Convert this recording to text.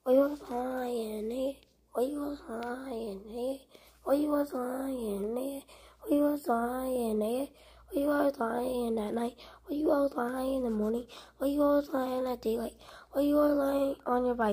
We was lying, nigga. We was lying, nigga. We was lying, nigga. We was lying, nigga. We was lying at night. We was lying in the morning. We was lying at daylight. We was lying on your bike.